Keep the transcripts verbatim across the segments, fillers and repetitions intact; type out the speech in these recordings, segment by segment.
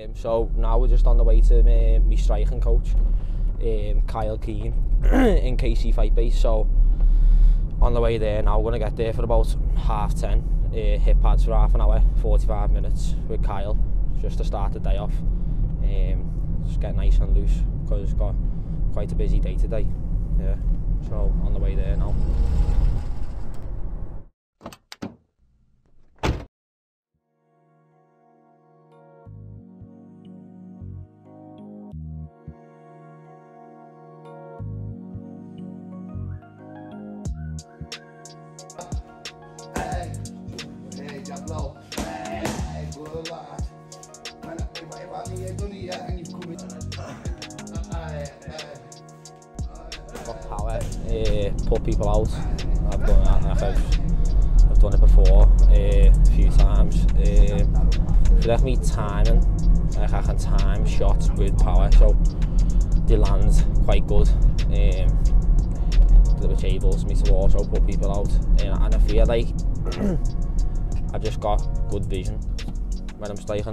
Um, so now we're just on the way to my, my striking coach, um, Kyle Keane, in K C Fight Base. So on the way there now, we're going to get there for about half ten. Uh, hit pads for half an hour, forty-five minutes with Kyle, just to start the day off. Um, just get nice and loose because it's got quite a busy day today. Yeah, so on the way there now. Got power, uh, put people out. I've done that, like I've, I've done it before uh, a few times. Uh, I feel like me timing, like I can time shots with power, so they land quite good. Um, which enables me to also put people out, uh, and I feel like I've just got good vision when I'm striking.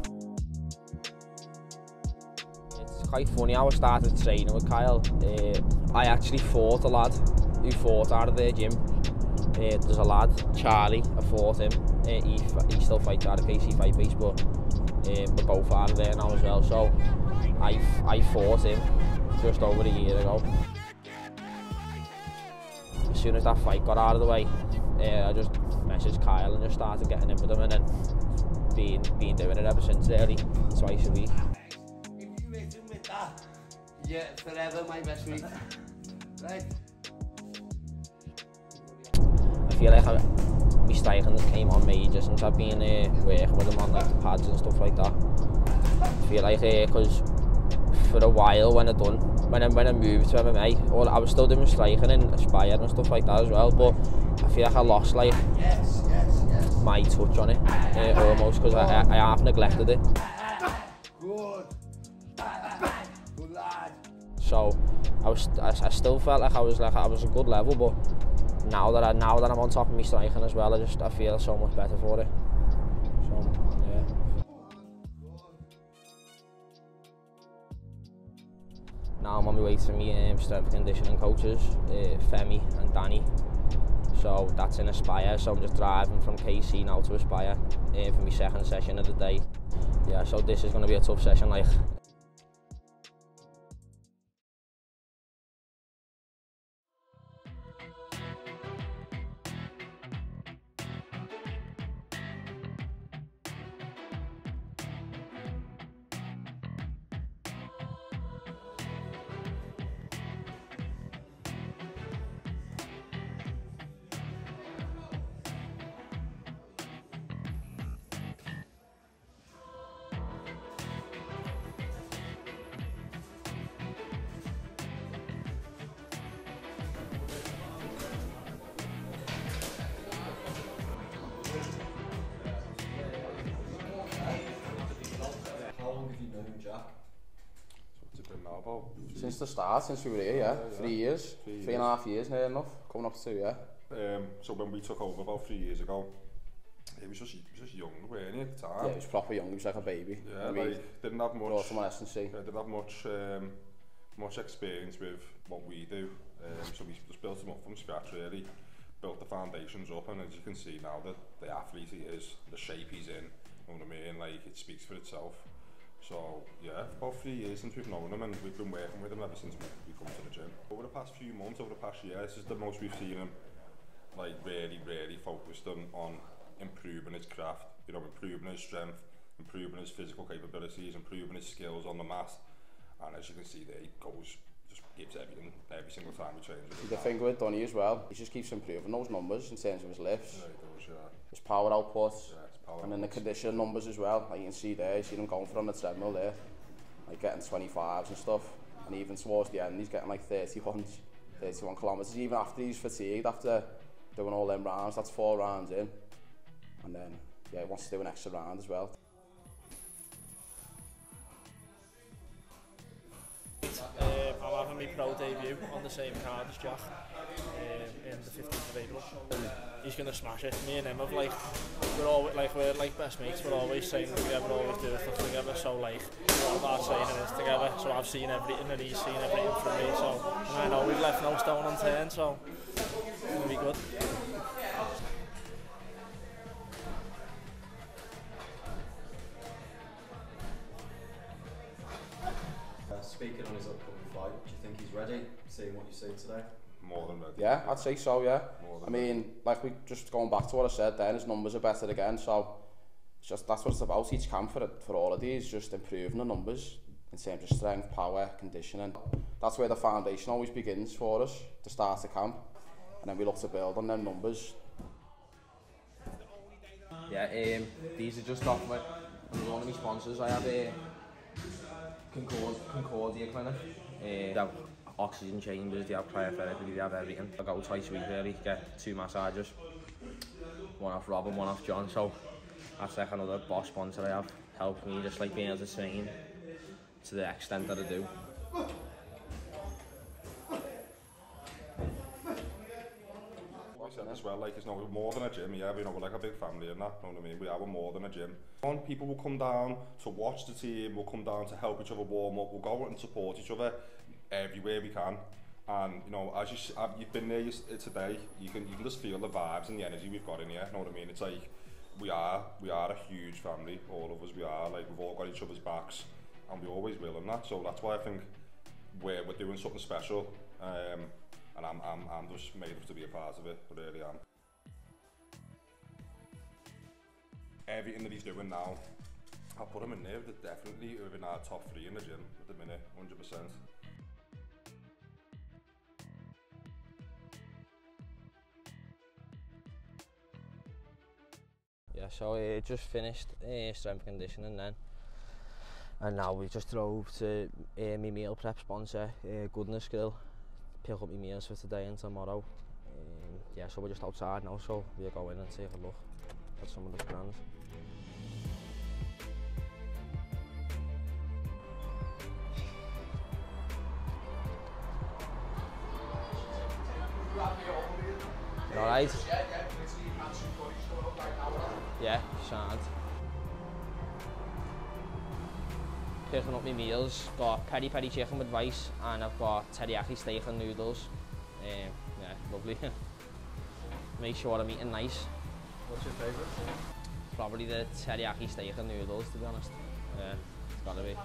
It's quite funny how I started training with Kyle. Uh, I actually fought a lad who fought out of their gym. Uh, there's a lad, Charlie, I fought him. Uh, he, he still fights out of K C Fight Base, but uh, we're both out of there now as well. So I, I fought him just over a year ago. As soon as that fight got out of the way, uh, I just messaged Kyle and just started getting in with him, and then been, been doing it ever since, really, twice a week. If you hit him with that, yeah, forever my best week. Right? I feel like I, my striking came on major since I've been uh, working with him on like the pads and stuff like that. I feel like, because uh, for a while when I done, when I, when I moved to M M A, or I was still doing striking and Aspire and stuff like that as well, but I feel like I lost like yes, yes, yes. my touch on it, uh, almost, because I, I, I half neglected it. Good. Good lad. So I was, I, I still felt like I was like I was a good level, but now that I now that I'm on top of me striking as well, I just I feel so much better for it. So yeah. Now I'm on my way to my um, strength conditioning coaches, uh, Femi and Danny. So that's in Aspire, so I'm just driving from K C now to Aspire uh, for my second session of the day. Yeah, so this is going to be a tough session, like. Since the start, since we were here, yeah, yeah, yeah. three years, three, three and a half years near enough, coming up to two, yeah. Um, so when we took over about three years ago, he was just, he was just young, weren't he, at the time? Yeah, he was proper young, he was like a baby. Yeah, like, we didn't have much, someone else to see. Yeah, didn't have much, um, much experience with what we do, um, so we just built him up from scratch, really, built the foundations up, and as you can see now, that the athlete he is, the shape he's in, you know what I mean, like, it speaks for itself. So yeah, about three years since we've known him, and we've been working with him ever since we, we come to the gym. Over the past few months, over the past year, this is the most we've seen him like really, really focused on, on improving his craft, you know, improving his strength, improving his physical capabilities, improving his skills on the mat. And as you can see there, he goes, just gives everything every single time he trains with him. The thing with Donny as well, he just keeps improving those numbers in terms of his lifts, yeah, he does, yeah. his power output, yeah, his power and then the condition numbers as well. Like you can see there, you see him going for on the treadmill there, like getting twenty-fives and stuff. And even towards the end, he's getting like thirty-one, thirty-one kilometres. Even after he's fatigued, after doing all them rounds, that's four rounds in. And then, yeah, he wants to do an extra round as well. Uh, power my pro debut on the same card as Jack um, in the fifteenth of April. He's gonna smash it. Me and him have like we're always like we're like best mates. We're always training together, always doing stuff together. So like all of our training is together. So I've seen everything and he's seen everything from me. So and I know we've left no stone unturned. So it's gonna be good. Uh, speaking on his upcoming fight, do you think he's ready? Seeing what you see today. More than ready. Yeah, I'd say so, yeah. I mean, ready. like we just going back to what I said then, his numbers are better again, so it's just that's what it's about each camp for for all of these, just improving the numbers in terms of strength, power, conditioning. That's where the foundation always begins for us, to start the camp, and then we look to build on them numbers. Yeah, um, these are just off my, one of my sponsors. I have a Concord, Concordia clinic. Uh, they have oxygen chambers, they have cryotherapy, they have everything. I go twice a week really, get two massages. One off Rob and one off John, so that's like another boss sponsor I have. Helps me just like being able to train to the extent that I do. I said as well, like it's not more than a gym, yeah, you know, we're like a big family and that, you know what I mean? We are more than a gym. People will come down to watch the team, we'll come down to help each other warm up, we'll go out and support each other everywhere we can. And you know, as you, you've been there today, you can you can just feel the vibes and the energy we've got in here, you know what I mean? It's like, we are, we are a huge family, all of us, we are, like we've all got each other's backs, and we always will in that, so that's why I think we're, we're doing something special. Um, And I'm, I'm, I'm just made up to be a part of it, I really am. Everything that he's doing now, I'll put him in there, they're definitely within our top three in the gym at the minute, one hundred percent. Yeah, so I uh, just finished uh, strength conditioning then. And now we just drove to uh, my meal prep sponsor, uh, Goodness Grill. Pick up my meals for today and tomorrow. Um, yeah, so we're just outside now, so we'll go in and take a look at some of the brands. You alright? Yeah, sound. Picking up my meals, got peri peri chicken with rice and I've got teriyaki steak and noodles. Um, yeah, lovely. Make sure I'm eating nice. What's your favourite? Probably the teriyaki steak and noodles, to be honest. Yeah, it's gotta be.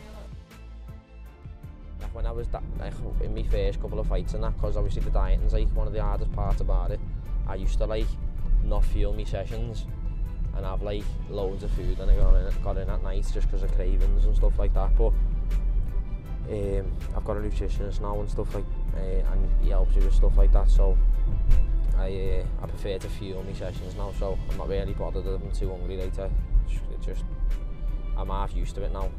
Like when I was like, in my first couple of fights and that, because obviously the dieting's like one of the hardest parts about it, I used to like not feel my sessions and have like loads of food and I got in, got in at night just because of cravings and stuff like that. But um, I've got a nutritionist now and stuff like, uh, and he helps you with stuff like that. So I uh, I prefer to fuel my sessions now. So I'm not really bothered if I'm too hungry later. It just I'm half used to it now.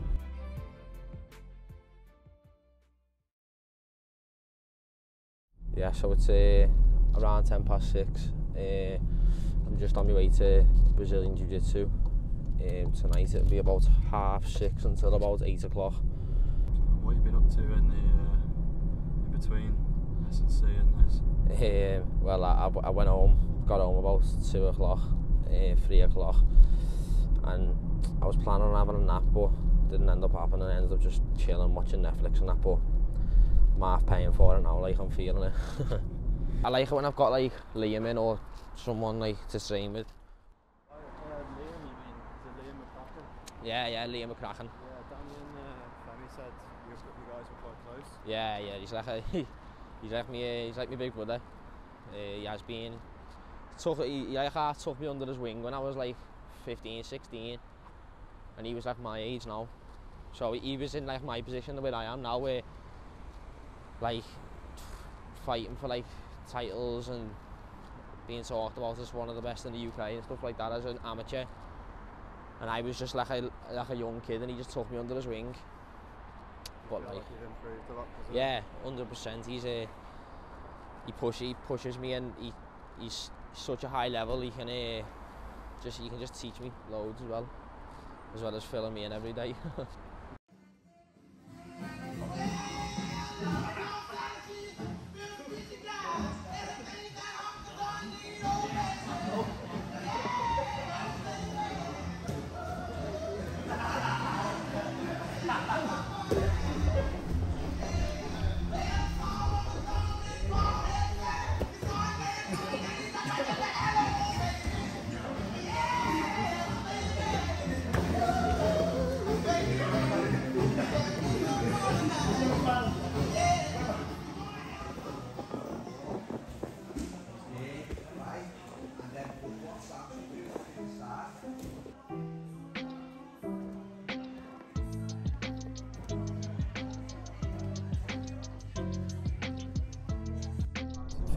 Yeah, so it's uh, around ten past six. Uh, I'm just on my way to Brazilian Jiu-Jitsu. Um, tonight it'll be about half six until about eight o'clock. What have you been up to in the uh, in between S and C and this? Um, well, I, I went home, got home about two o'clock, uh, three o'clock, and I was planning on having a nap, but didn't end up happening. I ended up just chilling, watching Netflix and that. But I'm half paying for it now, like I'm feeling it. I like it when I've got like Liam in or someone like to train with. Uh, Liam, you mean? Is it Liam McCracken? Yeah, yeah, Liam McCracken. Yeah, Damien uh, Femi said you, you guys were quite close. Yeah, yeah, he's like a, he's like me, uh, he's like my big brother. Uh, he has been, took, he, he like, uh, took me under his wing when I was like fifteen, sixteen, and he was like my age now. So he was in like my position the way I am now, where like fighting for like titles and being talked about as one of the best in the U K and stuff like that as an amateur. And I was just like a like a young kid, and he just took me under his wing. But like, You've improved a lot. yeah, one hundred percent. He's a he push he pushes me, and he he's such a high level. He can uh, just he can just teach me loads as well, as well as filling me in every day.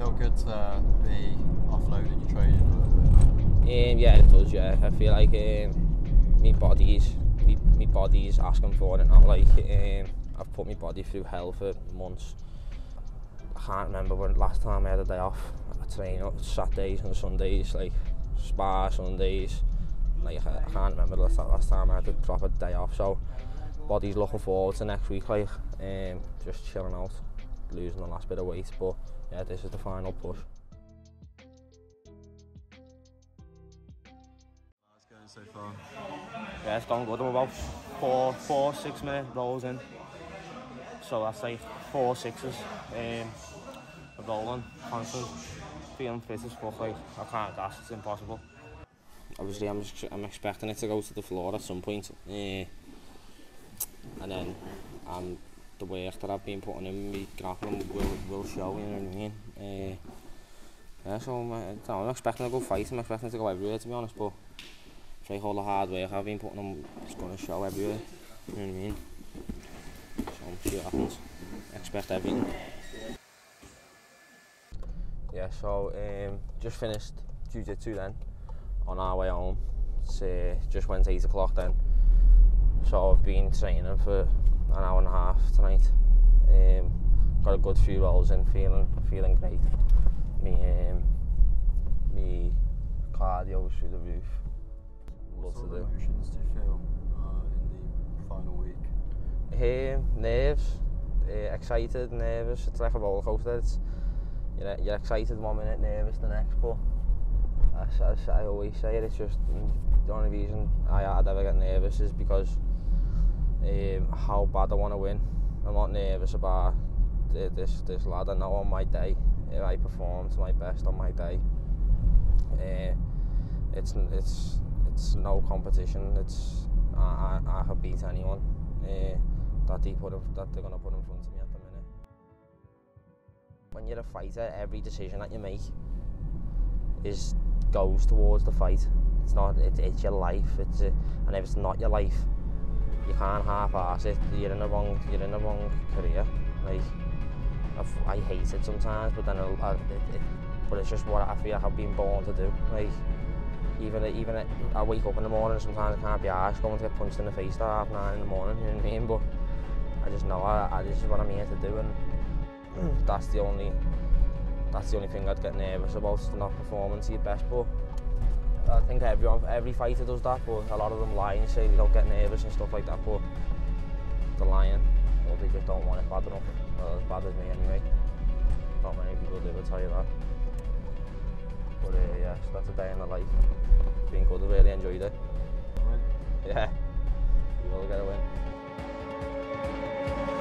feel good to be offloading your training a little bit now? Um, yeah, it does, yeah. I feel like um, my body's, my, my body's asking for it now. Like, um, I've put my body through hell for months. I can't remember when last time I had a day off. I train on Saturdays and Sundays, like spa Sundays. Like, I can't remember the last, last time I had a proper day off. So, body's looking forward to next week, like, um, just chilling out, losing the last bit of weight. But yeah, this is the final push. How's it going so far? Yeah, it's gone good. I'm about four, four, six minute rolls in. So that's like four sixes. Um, I'm rolling, constant, feeling fit as fuck. Like, I can't gas, it's impossible. Obviously, I'm just, I'm expecting it to go to the floor at some point. Uh, and then um, the work that I've been putting in, me grappling will, will show, you know what I mean? Uh, yeah, so I'm, uh, I'm expecting to go fight, I'm expecting to go everywhere, to be honest, but if I hold the hard work I've been putting in, it's going to show everywhere, you know what I mean? So I'm see what happens. Expect everything. Yeah, so um, just finished jiu-jitsu then, on our way home. It's uh, just went eight o'clock then. So I've been training for an hour and a half tonight. Um, got a good few rolls in, feeling feeling great. Me, um, me cardio's through the roof. What sort of emotions do you feel uh, in the final week? Um, nerves, uh, excited, nervous. It's like a roller coaster. It's, you know, you're excited one minute, nervous the next. But as, as I always say, it's just the only reason I, I'd ever get nervous is because um, how bad I want to win. I'm not nervous about uh, this this lad. I know on my day, if I perform to my best on my day, uh, it's it's it's no competition. It's I I, I can beat anyone uh, that they put in, that they're gonna put in front of me at the minute. When you're a fighter, every decision that you make is goes towards the fight. It's not. It, it's your life. It's a, and if it's not your life, you can't half-ass it. You're in the wrong. You're in the wrong career. Like I've, I hate it sometimes, but then I, it, it, but it's just what I feel like I've been born to do. Like even even I wake up in the morning. Sometimes I can't be arsed going to get punched in the face at half nine in the morning. You know what I mean? But I just know I, I, this is what I'm here to do, and that's the only. That's the only thing I'd get nervous about, not performing to your best. But I think everyone, every fighter does that, but a lot of them lie and say they don't get nervous and stuff like that, but they're lying, or they just don't want it bad enough. Well, as bad as me anyway. Not many people do, I'll tell you that. But uh, yeah, so that's a day in the life. It's been good, I really enjoyed it. All right. Yeah, we will get a win.